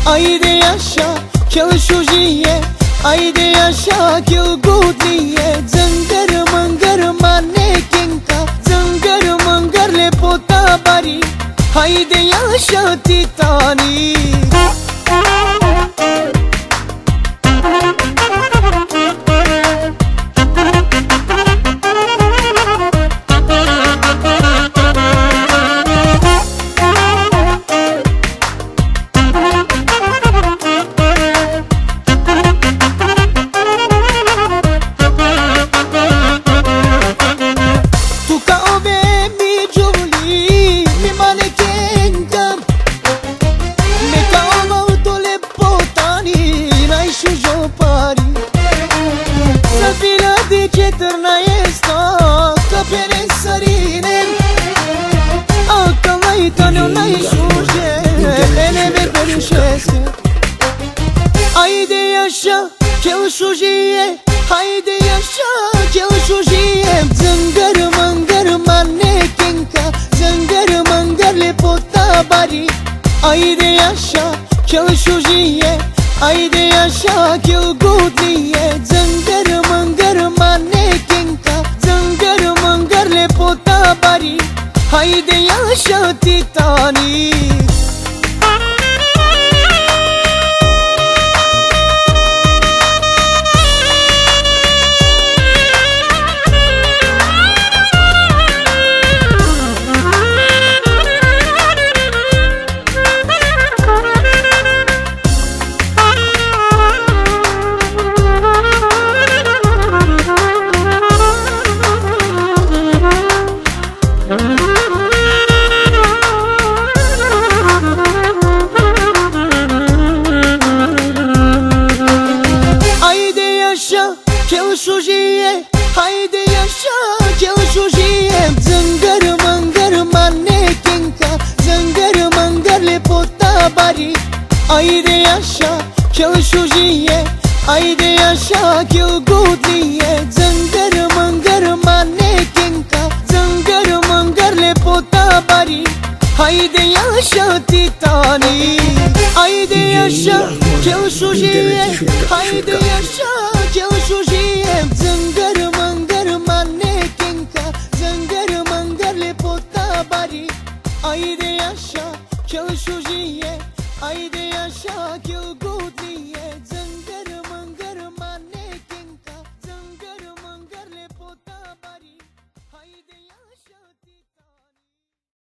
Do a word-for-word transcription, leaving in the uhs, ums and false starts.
Haydi yaşa kelşujiye, haydi yaşa kilgudliye. Zıngar mıngar manekenka, zıngar mıngar lepota bari. Haydi yaşa titani. Trna esta ca pere sarine Akala itano na ishuje Ene me perişese Haydi yaşa kelşujiye, haydi yaşa kelşujiye. Zıngar mıngar manekenka, zıngar mıngar lepota bari. Haydi yaşa kelşujiye, haydi yaşa kilgudliye. Zıngar mıngar manekenka, zıngar mıngar lepota bari. Haydi yaşa titani. Kelşujiye, haydi yaşa kelşujiye. Zıngar mıngar manekenka, zıngar mıngar lepota bari. Haydi yaşa kelşujiye, haydi yaşa kilgudliye. Zıngar mıngar manekenka, zıngar mıngar lepota bari. Haydi yaşa titani. Haydi yaşa kelşujiye, haydi yaşa kelşujiye. Zıngar mıngar manekenka, zıngar mıngar lepota bari. Haydi yaşa kelşujiye, haydi yaşa kilgudliye.